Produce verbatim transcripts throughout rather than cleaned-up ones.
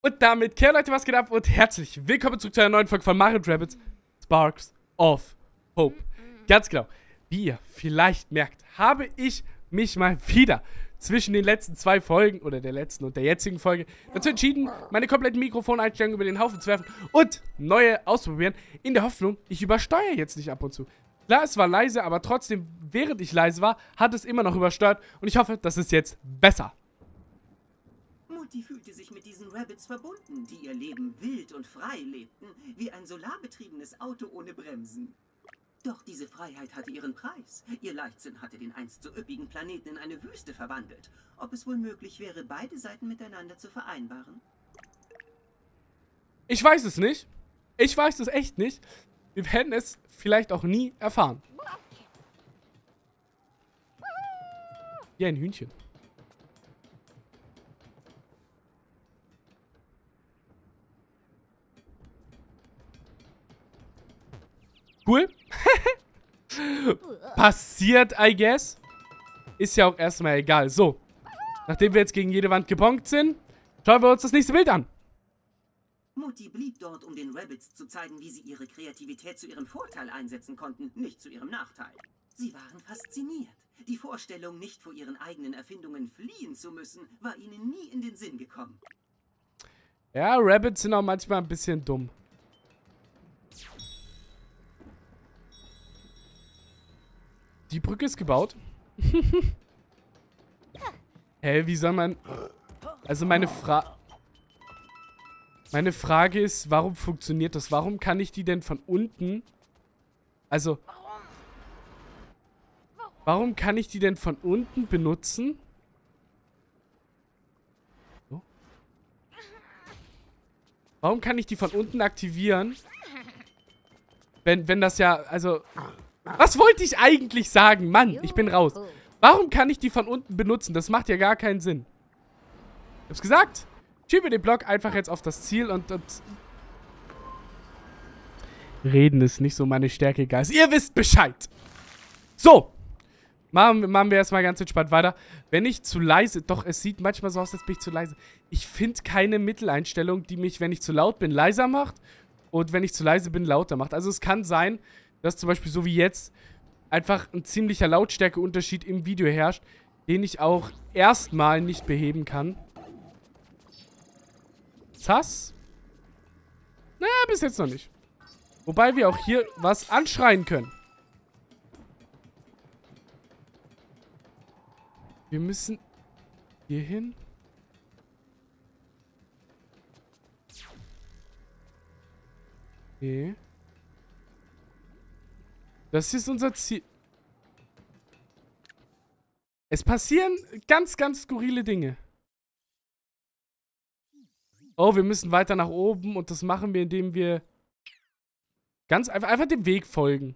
Und damit, Kerl, Leute, was geht ab? Und herzlich willkommen zurück zu einer neuen Folge von Mario und Rabbids Sparks of Hope. Ganz genau, wie ihr vielleicht merkt, habe ich mich mal wieder zwischen den letzten zwei Folgen, oder der letzten und der jetzigen Folge, dazu entschieden, meine kompletten Mikrofoneinstellungen über den Haufen zu werfen und neue auszuprobieren, in der Hoffnung, ich übersteuere jetzt nicht ab und zu. Klar, es war leise, aber trotzdem, während ich leise war, hat es immer noch übersteuert und ich hoffe, das ist jetzt besser. Mutti fühlte sich mit diesen Rabbids verbunden, die ihr Leben wild und frei lebten, wie ein solarbetriebenes Auto ohne Bremsen. Doch diese Freiheit hatte ihren Preis. Ihr Leichtsinn hatte den einst so üppigen Planeten in eine Wüste verwandelt. Ob es wohl möglich wäre, beide Seiten miteinander zu vereinbaren? Ich weiß es nicht. Ich weiß es echt nicht. Wir werden es vielleicht auch nie erfahren. Wie ein Hühnchen. Cool. Passiert, I guess. Ist ja auch erstmal egal. So. Nachdem wir jetzt gegen jede Wand gebonkt sind, schauen wir uns das nächste Bild an. Mutti blieb dort, um den Rabbids zu zeigen, wie sie ihre Kreativität zu ihrem Vorteil einsetzen konnten, nicht zu ihrem Nachteil. Sie waren fasziniert. Die Vorstellung, nicht vor ihren eigenen Erfindungen fliehen zu müssen, war ihnen nie in den Sinn gekommen. Ja, Rabbids sind auch manchmal ein bisschen dumm. Die Brücke ist gebaut. Hä, wie soll man... Also meine Fra... Meine Frage ist, warum funktioniert das? Warum kann ich die denn von unten... Also... Warum kann ich die denn von unten benutzen? So. Warum kann ich die von unten aktivieren? Wenn, wenn das ja... Also... Was wollte ich eigentlich sagen? Mann, ich bin raus. Warum kann ich die von unten benutzen? Das macht ja gar keinen Sinn. Ich hab's gesagt. Schiebe den Block einfach jetzt auf das Ziel und, und... Reden ist nicht so meine Stärke, Guys. Ihr wisst Bescheid. So. Machen, machen wir erstmal ganz entspannt weiter. Wenn ich zu leise... Doch, es sieht manchmal so aus, als bin ich zu leise. Ich finde keine Mitteleinstellung, die mich, wenn ich zu laut bin, leiser macht. Und wenn ich zu leise bin, lauter macht. Also es kann sein... dass zum Beispiel so wie jetzt einfach ein ziemlicher Lautstärkeunterschied im Video herrscht, den ich auch erstmal nicht beheben kann. Zass? Na, bis jetzt noch nicht. Wobei wir auch hier was anschreien können. Wir müssen hier hin. Okay. Das ist unser Ziel. Es passieren ganz, ganz skurrile Dinge. Oh, wir müssen weiter nach oben und das machen wir, indem wir ganz einfach, einfach dem Weg folgen.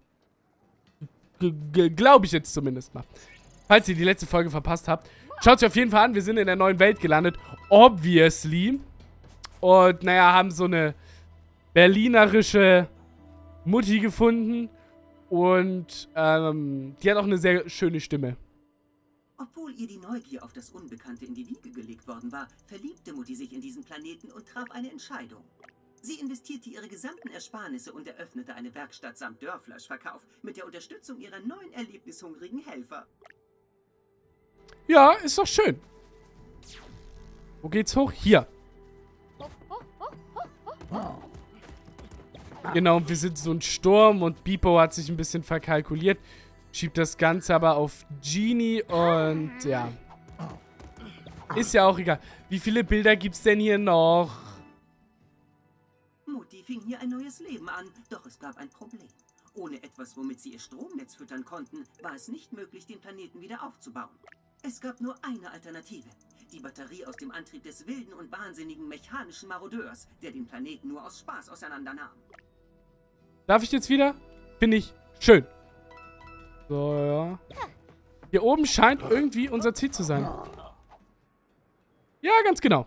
Glaube ich jetzt zumindest mal. Falls ihr die letzte Folge verpasst habt, schaut sie auf jeden Fall an. Wir sind in der neuen Welt gelandet. Obviously. Und naja, haben so eine berlinerische Mutti gefunden. Und ähm, die hat auch eine sehr schöne Stimme. Obwohl ihr die Neugier auf das Unbekannte in die Wiege gelegt worden war, verliebte Mutti sich in diesen Planeten und traf eine Entscheidung. Sie investierte ihre gesamten Ersparnisse und eröffnete eine Werkstatt samt Dörrfleischverkauf mit der Unterstützung ihrer neuen erlebnishungrigen Helfer. Ja, ist doch schön. Wo geht's hoch? Hier. Genau, wir sind so ein Sturm und Beepo hat sich ein bisschen verkalkuliert. Schiebt das Ganze aber auf Genie und ja. Ist ja auch egal. Wie viele Bilder gibt's denn hier noch? Mutti fing hier ein neues Leben an, doch es gab ein Problem. Ohne etwas, womit sie ihr Stromnetz füttern konnten, war es nicht möglich, den Planeten wieder aufzubauen. Es gab nur eine Alternative. Die Batterie aus dem Antrieb des wilden und wahnsinnigen mechanischen Marodeurs, der den Planeten nur aus Spaß auseinandernahm. Darf ich jetzt wieder? Finde ich schön. So, ja. Hier oben scheint irgendwie unser Ziel zu sein. Ja, ganz genau.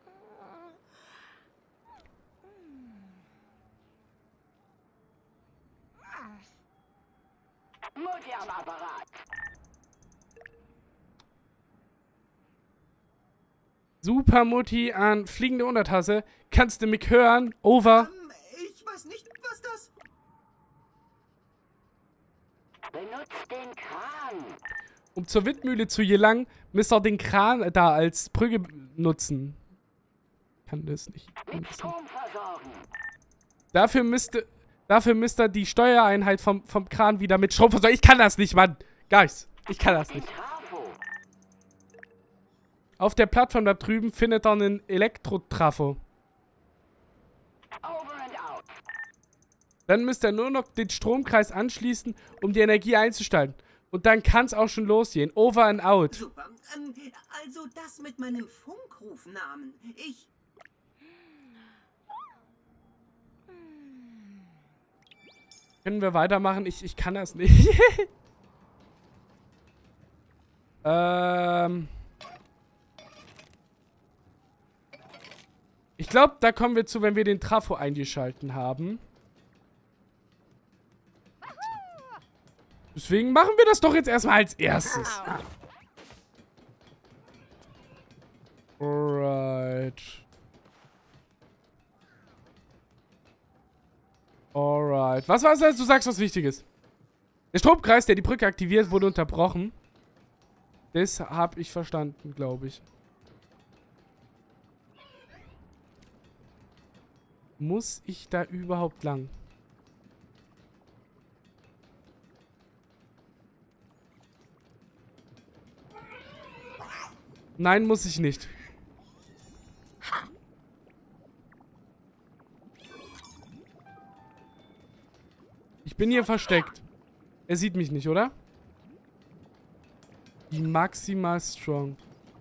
Mutti am Apparat. Super, Mutti, an fliegende Untertasse. Kannst du mich hören? Over. Ähm, ich weiß nicht, was das... Benutzt den Kran. Um zur Windmühle zu gelangen, müsst ihr den Kran da als Brücke nutzen. Kann das nicht. Kann Mit das nicht. Strom versorgen. Dafür müsste, dafür müsst ihr die Steuereinheit vom, vom Kran wieder mit Strom versorgen. Ich kann das nicht, Mann. Guys, ich kann das Den nicht. Trafo. Auf der Plattform da drüben findet ihr einen Elektrotrafo. Over and out. Dann müsst ihr nur noch den Stromkreis anschließen, um die Energie einzustellen. Und dann kann es auch schon losgehen. Over and out. Super. Ähm, also das mit meinem Funkrufnamen. Ich... Können wir weitermachen? Ich, ich kann das nicht. ähm... Ich glaube, da kommen wir zu, wenn wir den Trafo eingeschalten haben. Deswegen machen wir das doch jetzt erstmal als erstes. Alright. Alright. Was war es, du sagst was Wichtiges? Der Stromkreis, der die Brücke aktiviert, wurde unterbrochen. Das habe ich verstanden, glaube ich. Muss ich da überhaupt lang? Nein, muss ich nicht. Ich bin hier versteckt. Er sieht mich nicht, oder? Die maximal strong.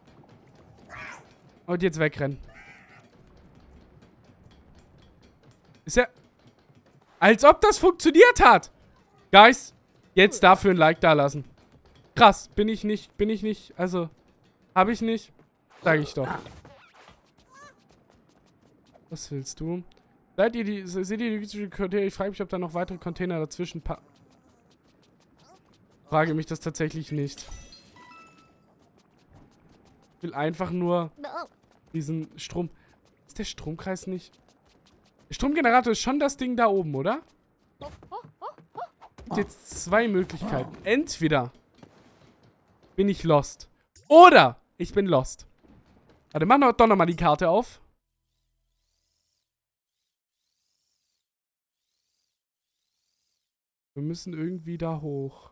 Und jetzt wegrennen. Ist ja... Als ob das funktioniert hat. Guys, jetzt dafür ein Like da lassen. Krass, bin ich nicht, bin ich nicht, also... Habe ich nicht? Sag ich doch. Was willst du? Seid ihr die... Seht ihr die Container? Ich frage mich, ob da noch weitere Container dazwischen pa... Frage mich das tatsächlich nicht. Ich will einfach nur diesen Strom... Ist der Stromkreis nicht... Der Stromgenerator ist schon das Ding da oben, oder? Und jetzt zwei Möglichkeiten. Entweder bin ich lost. Oder ich bin lost. Warte, mach doch nochmal die Karte auf. Wir müssen irgendwie da hoch.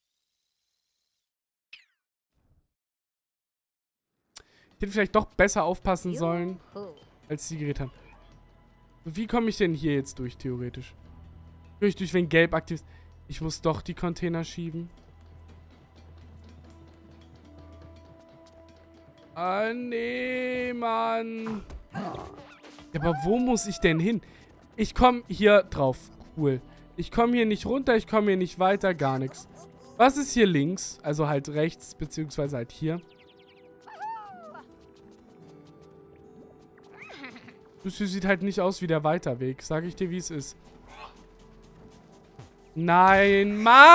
Ich hätte vielleicht doch besser aufpassen sollen, als die geredet haben. Wie komme ich denn hier jetzt durch, theoretisch? Durch, durch, wenn gelb aktiv ist. Ich muss doch die Container schieben. Ah, nee, Mann. Ja, aber wo muss ich denn hin? Ich komme hier drauf. Cool. Ich komme hier nicht runter, ich komme hier nicht weiter, gar nichts. Was ist hier links? Also halt rechts, beziehungsweise halt hier. Das hier sieht halt nicht aus wie der Weiterweg. Sag ich dir, wie es ist. Nein,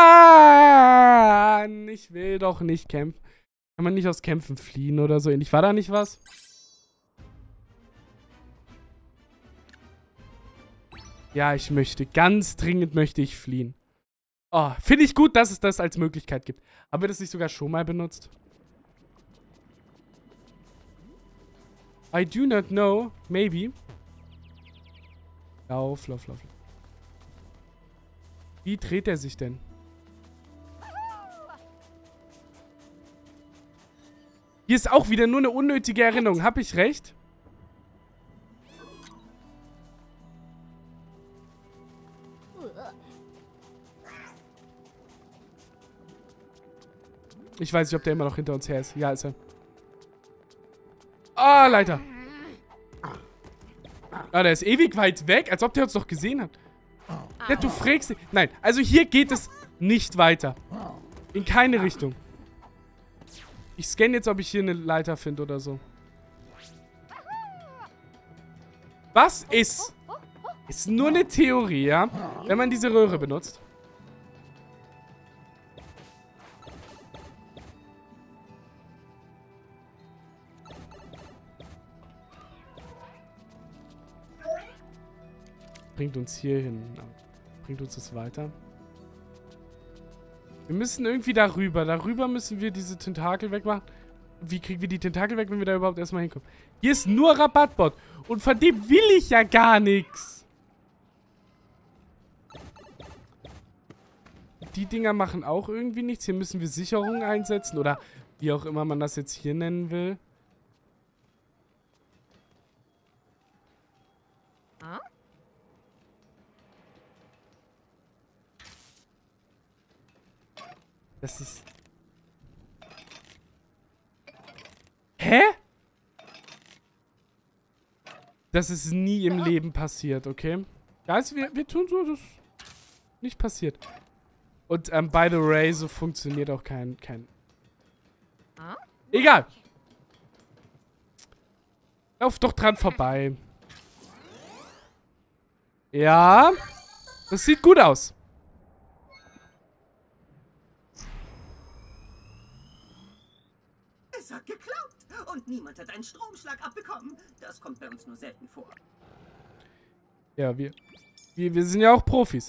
Mann! Ich will doch nicht kämpfen. Kann man nicht aus Kämpfen fliehen oder so ähnlich? War da nicht was? Ja, ich möchte. Ganz dringend möchte ich fliehen. Oh, finde ich gut, dass es das als Möglichkeit gibt. Haben wir das nicht sogar schon mal benutzt? I do not know. Maybe. Lauf, lauf, lauf. Wie dreht er sich denn? Hier ist auch wieder nur eine unnötige Erinnerung. Hab ich recht? Ich weiß nicht, ob der immer noch hinter uns her ist. Ja, ist er. Ah, Leiter. Ah, der ist ewig weit weg, als ob der uns noch gesehen hat. Ja, du fragst dich. Nein, also hier geht es nicht weiter. In keine Richtung. Ich scanne jetzt, ob ich hier eine Leiter finde oder so. Was ist? Ist nur eine Theorie, ja? Wenn man diese Röhre benutzt. Bringt uns hier hin. Bringt uns das weiter. Wir müssen irgendwie darüber. Darüber müssen wir diese Tentakel wegmachen. Wie kriegen wir die Tentakel weg, wenn wir da überhaupt erstmal hinkommen? Hier ist nur Rabattbot. Und von dem will ich ja gar nichts. Die Dinger machen auch irgendwie nichts. Hier müssen wir Sicherungen einsetzen. Oder wie auch immer man das jetzt hier nennen will. Das ist... Hä? Das ist nie im Leben passiert, okay? Guys, wir, wir tun so, das ist nicht passiert. Und, ähm, by the way, so funktioniert auch kein... kein Egal. Lauf doch dran vorbei. Ja. Das sieht gut aus. Es hat geklappt. Und niemand hat einen Stromschlag abbekommen. Das kommt bei uns nur selten vor. Ja, wir, wir, wir sind ja auch Profis.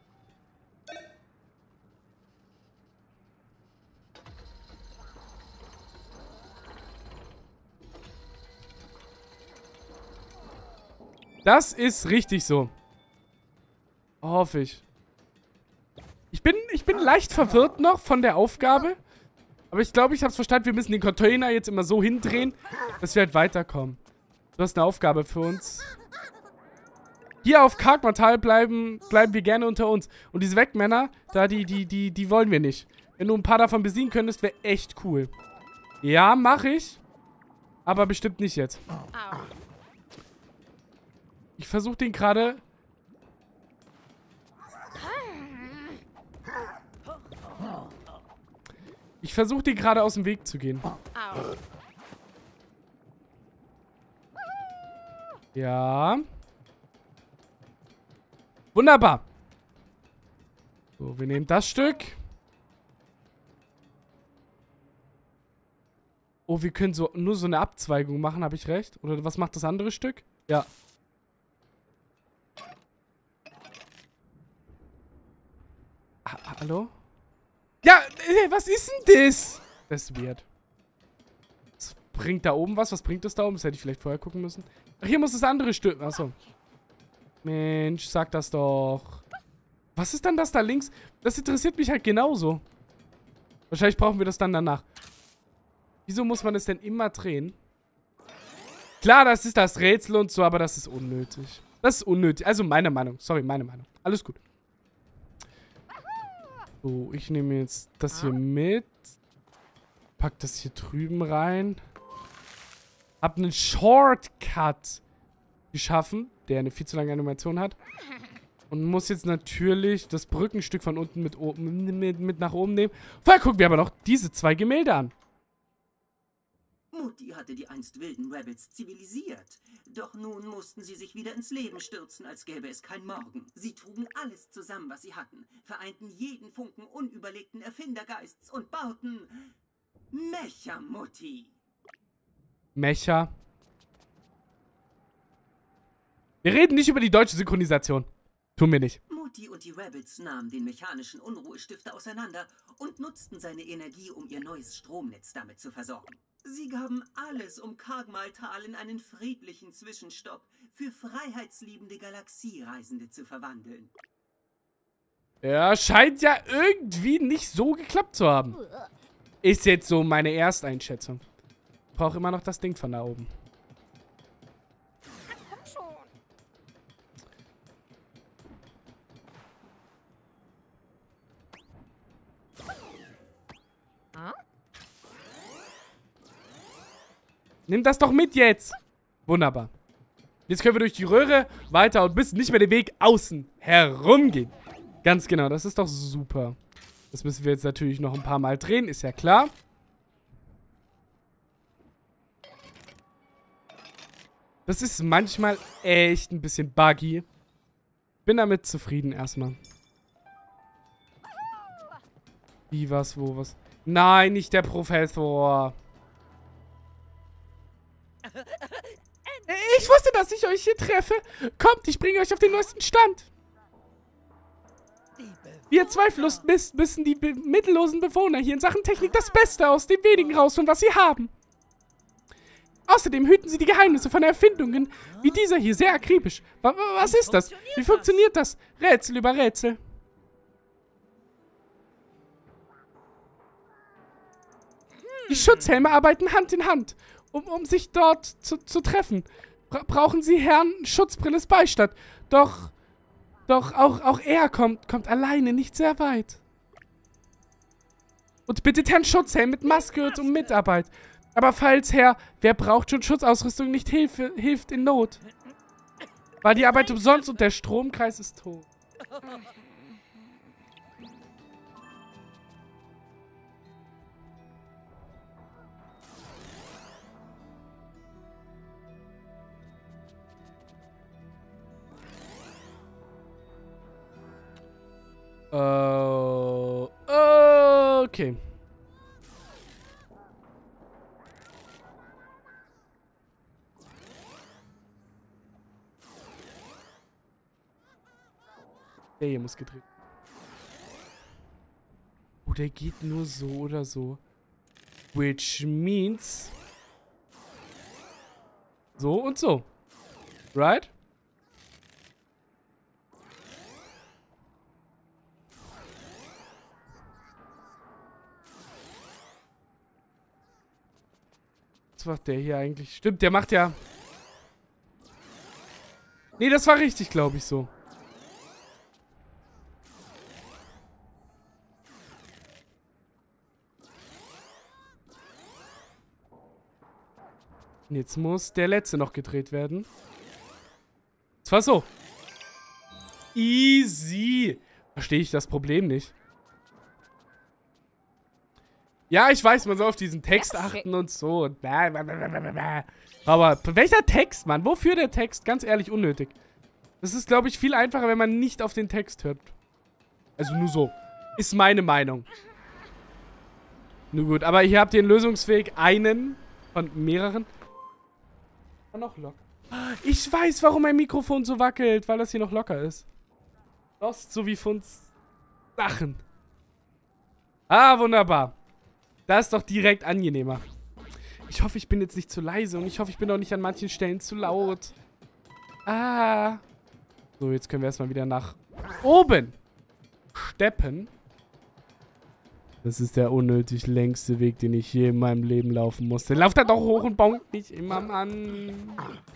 Das ist richtig so. Hoffe ich. Ich bin, ich bin leicht verwirrt noch von der Aufgabe. Aber ich glaube, ich habe es verstanden. Wir müssen den Container jetzt immer so hindrehen, dass wir halt weiterkommen. Du hast eine Aufgabe für uns. Hier auf Kargmatal bleiben, bleiben wir gerne unter uns. Und diese Wegmänner, da, die, die, die, die wollen wir nicht. Wenn du ein paar davon besiegen könntest, wäre echt cool. Ja, mache ich. Aber bestimmt nicht jetzt. Ich versuche den gerade... Ich versuche den gerade aus dem Weg zu gehen. Ja. Wunderbar. So, wir nehmen das Stück. Oh, wir können so nur so eine Abzweigung machen, habe ich recht? Oder was macht das andere Stück? Ja. Ha Hallo? Ja, ey, was ist denn das? Das ist weird. Was bringt da oben was? Was bringt das da oben? Das hätte ich vielleicht vorher gucken müssen. Ach, hier muss das andere Stück. Achso. Mensch, sag das doch. Was ist dann das da links? Das interessiert mich halt genauso. Wahrscheinlich brauchen wir das dann danach. Wieso muss man das denn immer drehen? Klar, das ist das Rätsel und so, aber das ist unnötig. Das ist unnötig. Also meine Meinung. Sorry, meine Meinung. Alles gut. So, ich nehme jetzt das hier mit. Pack das hier drüben rein. Hab einen Shortcut geschaffen, der eine viel zu lange Animation hat. Und muss jetzt natürlich das Brückenstück von unten mit, oben, mit, mit nach oben nehmen. Vorher gucken wir aber noch diese zwei Gemälde an. Mutti hatte die einst wilden Rabbits zivilisiert. Doch nun mussten sie sich wieder ins Leben stürzen, als gäbe es kein Morgen. Sie trugen alles zusammen, was sie hatten, vereinten jeden Funken unüberlegten Erfindergeists und bauten Mecha, Mutti. Mecha. Wir reden nicht über die deutsche Synchronisation. Tun wir nicht. Mutti und die Rabbits nahmen den mechanischen Unruhestifter auseinander und nutzten seine Energie, um ihr neues Stromnetz damit zu versorgen. Sie gaben alles, um Kargmaltal in einen friedlichen Zwischenstopp für freiheitsliebende Galaxiereisende zu verwandeln. Ja, scheint ja irgendwie nicht so geklappt zu haben. Ist jetzt so meine Ersteinschätzung. Ich brauche immer noch das Ding von da oben. Nimm das doch mit jetzt. Wunderbar. Jetzt können wir durch die Röhre weiter und müssen nicht mehr den Weg außen herumgehen. Ganz genau, das ist doch super. Das müssen wir jetzt natürlich noch ein paar Mal drehen, ist ja klar. Das ist manchmal echt ein bisschen buggy. Bin damit zufrieden erstmal. Wie, was, wo, was? Nein, nicht der Professor. Ich wusste, dass ich euch hier treffe. Kommt, ich bringe euch auf den neuesten Stand. Wir zweifellos müssen die be mittellosen Bewohner hier in Sachen Technik das Beste aus dem wenigen rausholen, was sie haben. Außerdem hüten sie die Geheimnisse von Erfindungen wie dieser hier sehr akribisch. W was ist das? Wie funktioniert das? Rätsel über Rätsel. Die Schutzhelme arbeiten Hand in Hand, um, um sich dort zu, zu treffen. Bra brauchen sie Herrn Schutzbrilles Beistand. Doch, doch auch, auch er kommt, kommt alleine nicht sehr weit. Und bittet Herrn Schutzhelm mit Maske um Mitarbeit. Aber falls Herr, wer braucht schon Schutzausrüstung, nicht Hilfe, hilft in Not. War die Arbeit umsonst und der Stromkreis ist tot. Uh, okay. Der hier muss gedreht. Oh, der geht nur so oder so. Which means... So und so. Right? Was macht der hier eigentlich? Stimmt, der macht ja... Nee, das war richtig, glaube ich, so. Und jetzt muss der letzte noch gedreht werden. Das war so. Easy. Verstehe ich das Problem nicht. Ja, ich weiß, man soll auf diesen Text achten und so. Und aber welcher Text, Mann? Wofür der Text? Ganz ehrlich, unnötig. Das ist, glaube ich, viel einfacher, wenn man nicht auf den Text hört. Also nur so. Ist meine Meinung. Nur gut, aber hier habt ihr einen Lösungsweg. Einen von mehreren. Und noch locker. Ich weiß, warum mein Mikrofon so wackelt, weil das hier noch locker ist. Lost so wie Funds Sachen. Ah, wunderbar. Das ist doch direkt angenehmer. Ich hoffe, ich bin jetzt nicht zu leise und ich hoffe, ich bin auch nicht an manchen Stellen zu laut. Ah. So, jetzt können wir erstmal wieder nach oben steppen. Das ist der unnötig längste Weg, den ich je in meinem Leben laufen musste. Lauft da doch hoch und baut nicht immer, Mann.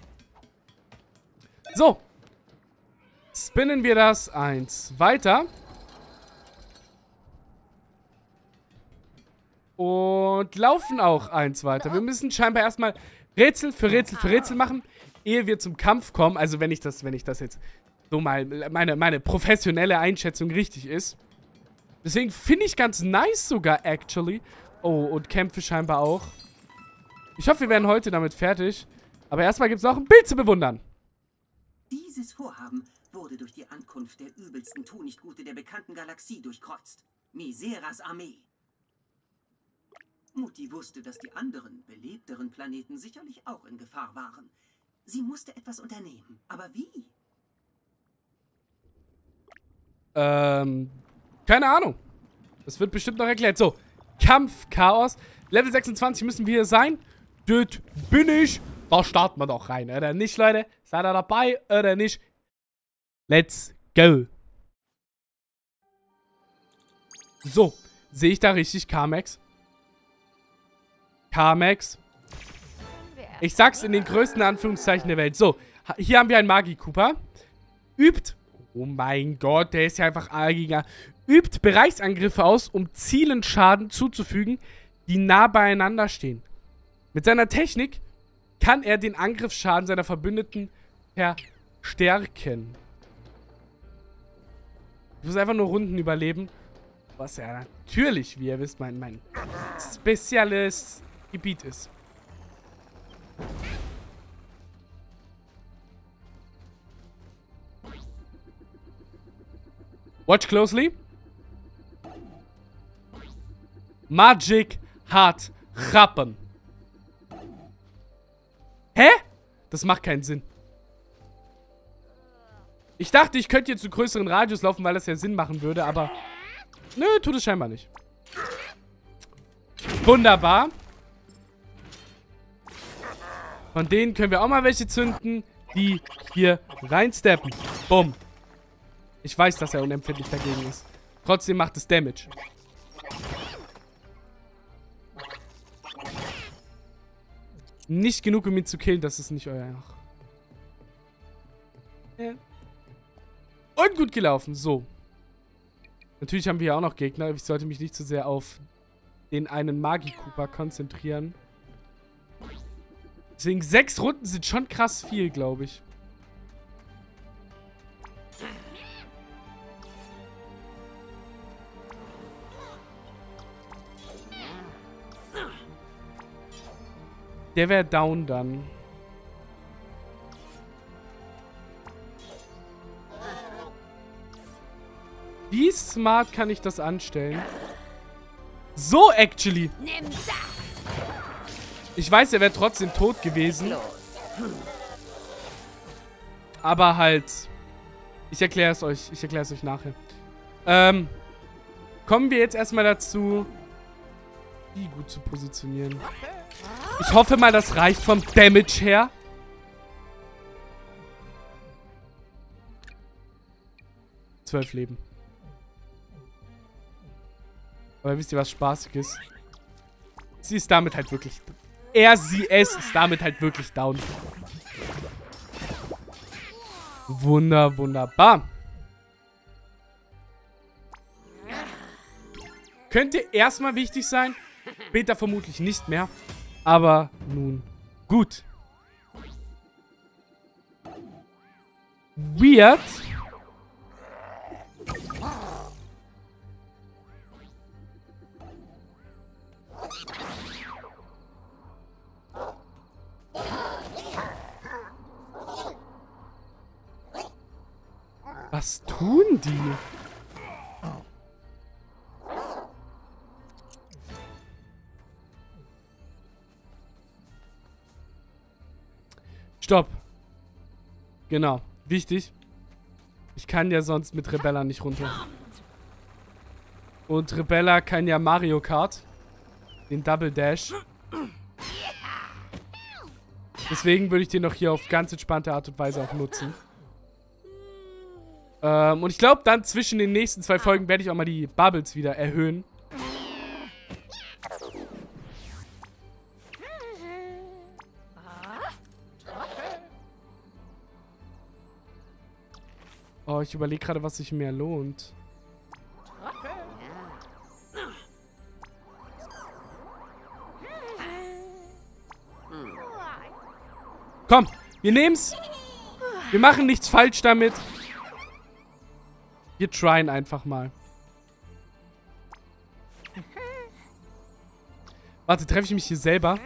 So. Spinnen wir das eins weiter. Und laufen auch eins weiter. Wir müssen scheinbar erstmal Rätsel für Rätsel für Rätsel machen, ehe wir zum Kampf kommen. Also wenn ich das, wenn ich das jetzt so mal, meine, meine professionelle Einschätzung richtig ist. Deswegen finde ich ganz nice sogar, actually. Oh, und Kämpfe scheinbar auch. Ich hoffe, wir werden heute damit fertig. Aber erstmal gibt es noch ein Bild zu bewundern. Dieses Vorhaben wurde durch die Ankunft der übelsten Tunichtgute der bekannten Galaxie durchkreuzt. Miseras Armee. Mutti wusste, dass die anderen, belebteren Planeten sicherlich auch in Gefahr waren. Sie musste etwas unternehmen. Aber wie? Ähm, keine Ahnung. Das wird bestimmt noch erklärt. So, Kampf, Chaos. Level sechsundzwanzig müssen wir hier sein. Das bin ich. Da starten wir doch rein, oder nicht, Leute? Seid ihr dabei, oder nicht? Let's go. So, sehe ich da richtig Carmax? Carmax. Ich sag's in den größten Anführungszeichen der Welt. So, hier haben wir einen Magi-Cooper. Übt. Oh mein Gott, der ist ja einfach Algiger. Übt Bereichsangriffe aus, um Zielen Schaden zuzufügen, die nah beieinander stehen. Mit seiner Technik kann er den Angriffsschaden seiner Verbündeten verstärken. Ich muss einfach nur Runden überleben. Was ja natürlich, wie ihr wisst, mein, mein spezielles Gebiet ist. Watch closely. Magic hat Rappen. Hä? Das macht keinen Sinn. Ich dachte, ich könnte jetzt zu größeren Radius laufen, weil das ja Sinn machen würde, aber... Nö, tut es scheinbar nicht. Wunderbar. Von denen können wir auch mal welche zünden, die hier reinsteppen. Bumm. Ich weiß, dass er unempfindlich dagegen ist. Trotzdem macht es Damage. Nicht genug, um ihn zu killen, das ist nicht euer... Ja. Und gut gelaufen, so. Natürlich haben wir hier auch noch Gegner. Ich sollte mich nicht zu sehr auf den einen Magi-Koopa konzentrieren. Deswegen sechs Runden sind schon krass viel, glaube ich. Der wäre down dann. Wie smart kann ich das anstellen? So, actually. Ich weiß, er wäre trotzdem tot gewesen. Aber halt... Ich erkläre es euch. Ich erkläre es euch nachher. Ähm... Kommen wir jetzt erstmal dazu, die gut zu positionieren. Ich hoffe mal, das reicht vom Damage her. Zwölf Leben. Aber wisst ihr, was spaßig ist? Sie ist damit halt wirklich... Er, sie, es ist damit halt wirklich down. Wunder, wunderbar. Könnte erstmal wichtig sein. Später vermutlich nicht mehr. Aber nun gut. Weird. Was tun die? Stopp. Genau. Wichtig. Ich kann ja sonst mit Rebella nicht runter. Und Rebella kann ja Mario Kart. Den Double Dash. Deswegen würde ich den noch hier auf ganz entspannte Art und Weise auch nutzen. Ähm, und ich glaube, dann zwischen den nächsten zwei Folgen werde ich auch mal die Bubbles wieder erhöhen. Oh, ich überlege gerade, was sich mehr lohnt. Komm, wir nehmen's. Wir machen nichts falsch damit. Wir tryen einfach mal. Warte, treffe ich mich hier selber?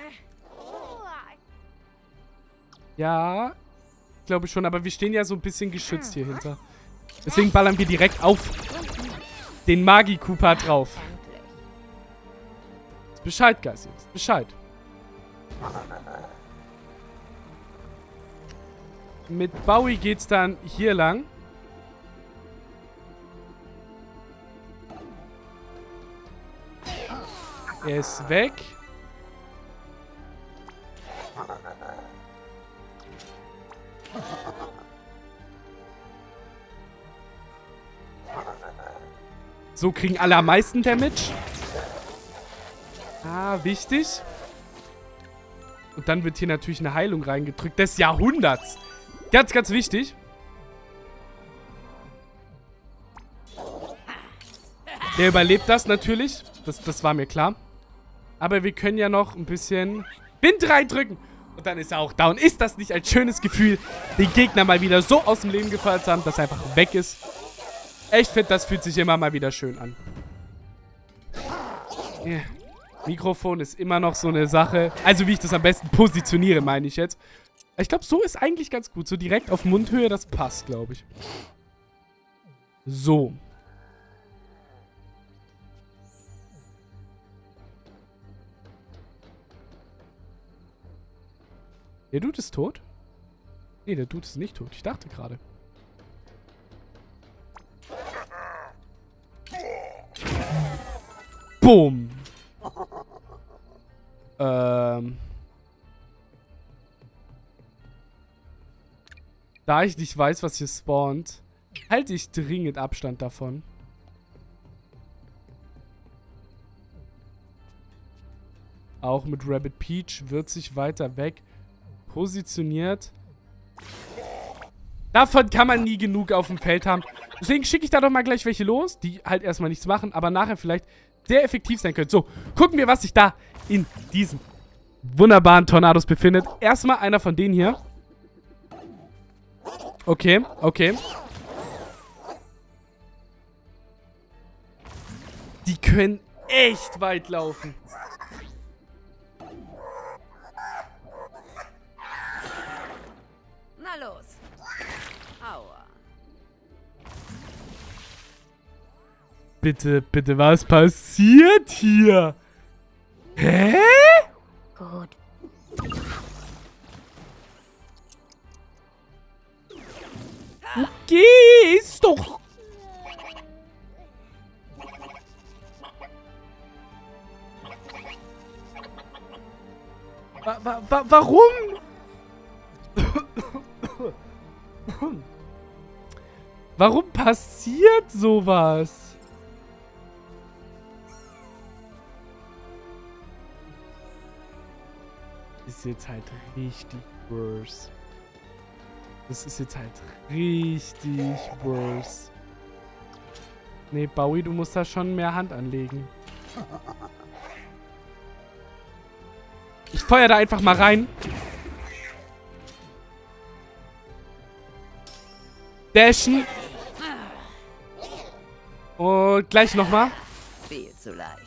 Ja, ich glaube schon, aber wir stehen ja so ein bisschen geschützt hier hinter. Deswegen ballern wir direkt auf den Magi-Koopa drauf. Ist Bescheid, Guys. Ist Bescheid. Mit Bowie geht's dann hier lang. Er ist weg. So kriegen alle am meisten Damage. Ah, wichtig. Und dann wird hier natürlich eine Heilung reingedrückt. Des Jahrhunderts. Ganz, ganz wichtig. Der überlebt das natürlich. Das, das war mir klar. Aber wir können ja noch ein bisschen Wind reindrücken. Und dann ist er auch down. Ist das nicht ein schönes Gefühl, den Gegner mal wieder so aus dem Leben gefeuert zu haben, dass er einfach weg ist? Ich finde, das fühlt sich immer mal wieder schön an. Yeah. Mikrofon ist immer noch so eine Sache. Also wie ich das am besten positioniere, meine ich jetzt. Ich glaube, so ist eigentlich ganz gut. So direkt auf Mundhöhe, das passt, glaube ich. So. Der Dude ist tot? Nee, der Dude ist nicht tot. Ich dachte gerade. Boom. Ähm. Da ich nicht weiß, was hier spawnt, halte ich dringend Abstand davon. Auch mit Rabbit Peach wird sich weiter weg positioniert. Davon kann man nie genug auf dem Feld haben. Deswegen schicke ich da doch mal gleich welche los, die halt erstmal nichts machen, aber nachher vielleicht sehr effektiv sein können. So, gucken wir, was sich da in diesen wunderbaren Tornados befindet. Erstmal einer von denen hier. Okay, okay. Die können echt weit laufen. Na los. Aua. Bitte, bitte, was passiert hier? Hä? Gut. Gehst doch. Wa wa wa warum? Warum passiert sowas? Ist jetzt halt richtig worse. Das ist jetzt halt richtig worse. Nee, Bowie, du musst da schon mehr Hand anlegen. Ich feuer da einfach mal rein. Dashen. Und gleich nochmal. Viel zu leicht.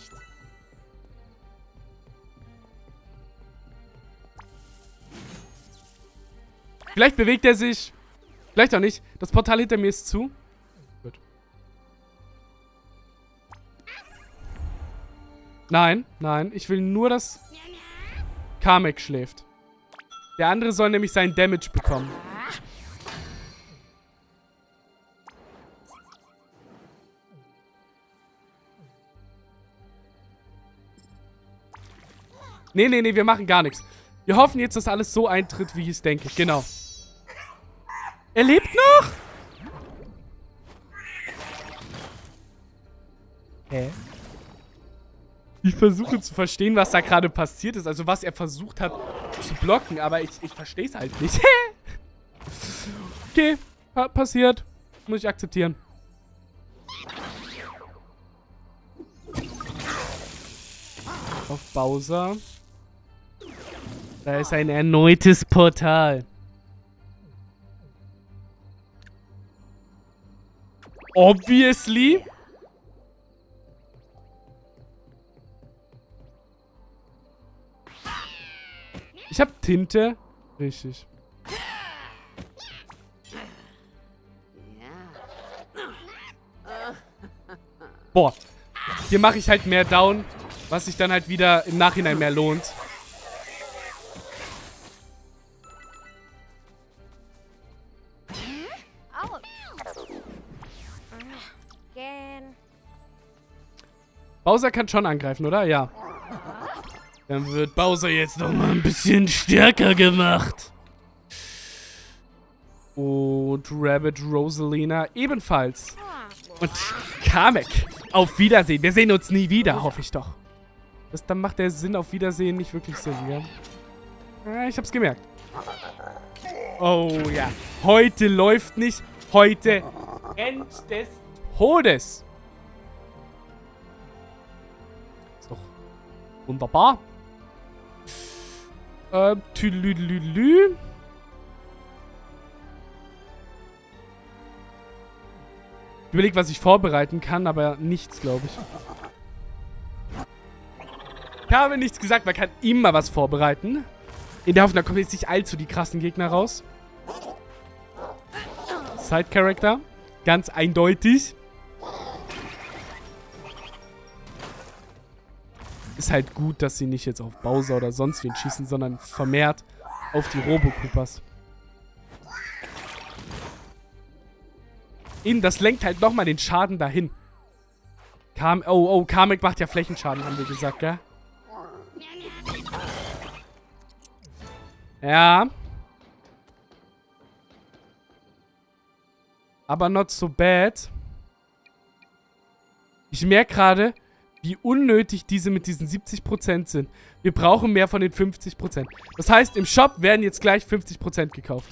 Vielleicht bewegt er sich. Vielleicht auch nicht. Das Portal hinter mir ist zu. Gut. Nein, nein. Ich will nur, dass Kamek schläft. Der andere soll nämlich seinen Damage bekommen. Nee, nee, nee, wir machen gar nichts. Wir hoffen jetzt, dass alles so eintritt, wie ich es denke. Genau. Er lebt noch? Hä? Ich versuche zu verstehen, was da gerade passiert ist. Also was er versucht hat zu blocken. Aber ich, ich verstehe es halt nicht. Okay, pa passiert. Muss ich akzeptieren. Auf Bowser. Da ist ein erneutes Portal. Obviously. Ich hab Tinte. Richtig. Boah. Hier mache ich halt mehr Down, was sich dann halt wieder im Nachhinein mehr lohnt. Bowser kann schon angreifen, oder? Ja. Dann wird Bowser jetzt noch mal ein bisschen stärker gemacht. Und Rabbit Rosalina ebenfalls. Und Kamek. Auf Wiedersehen. Wir sehen uns nie wieder, hoffe ich doch. Das, dann macht der Sinn auf Wiedersehen nicht wirklich Sinn, gell? Ja, ich hab's gemerkt. Oh ja. Heute läuft nicht. Heute End des Todes. Ist doch wunderbar. Äh, tülülülü. Ich überlege, was ich vorbereiten kann, aber nichts, glaube ich. Ich habe nichts gesagt, man kann immer was vorbereiten. In der Hoffnung, da kommen jetzt nicht allzu die krassen Gegner raus. Side-Character. Ganz eindeutig. Ist halt gut, dass sie nicht jetzt auf Bowser oder sonst wen schießen, sondern vermehrt auf die Robo-Koopas. in, das lenkt halt nochmal den Schaden dahin. Kam, oh, oh, Kamek macht ja Flächenschaden, haben wir gesagt, gell? Ja. Aber not so bad. Ich merke gerade, wie unnötig diese mit diesen siebzig Prozent sind. Wir brauchen mehr von den fünfzig Prozent. Das heißt, im Shop werden jetzt gleich fünfzig Prozent gekauft.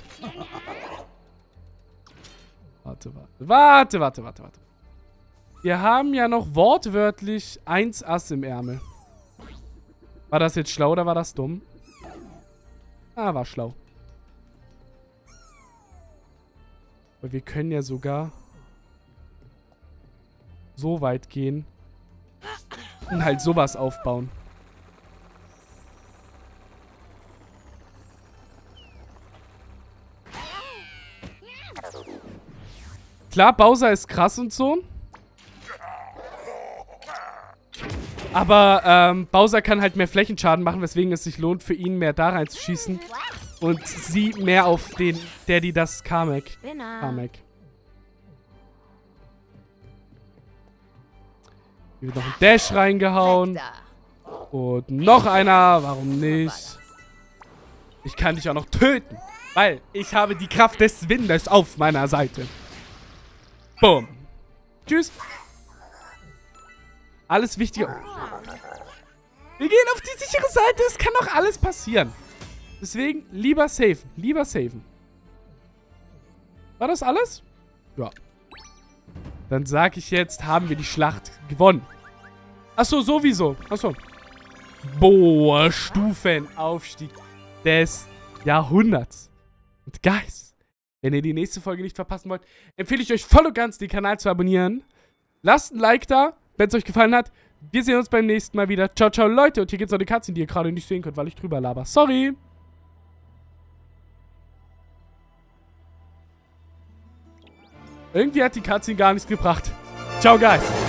Warte, warte, warte, warte, warte, warte. Wir haben ja noch wortwörtlich eins Ass im Ärmel. War das jetzt schlau oder war das dumm? Ah, war schlau. Aber wir können ja sogar so weit gehen und halt sowas aufbauen. Klar, Bowser ist krass und so. Aber ähm, Bowser kann halt mehr Flächenschaden machen, weswegen es sich lohnt, für ihn mehr da reinzuschießen. Und sie mehr auf den, der die das Kamek. Kamek. Hier wird noch ein Dash reingehauen. Und noch einer. Warum nicht? Ich kann dich auch noch töten. Weil ich habe die Kraft des Windes auf meiner Seite. Boom. Tschüss. Alles Wichtige. Wir gehen auf die sichere Seite. Es kann doch alles passieren. Deswegen lieber safen. Lieber safen. War das alles? Ja. Dann sag ich jetzt, haben wir die Schlacht gewonnen. Achso, sowieso. Achso. Boah, Stufenaufstieg des Jahrhunderts. Und Guys, wenn ihr die nächste Folge nicht verpassen wollt, empfehle ich euch voll und ganz, den Kanal zu abonnieren. Lasst ein Like da, wenn es euch gefallen hat. Wir sehen uns beim nächsten Mal wieder. Ciao, ciao, Leute. Und hier gibt es noch eine Cutscene, die ihr gerade nicht sehen könnt, weil ich drüber laber. Sorry. Irgendwie hat die Cutscene gar nichts gebracht. Ciao, Guys.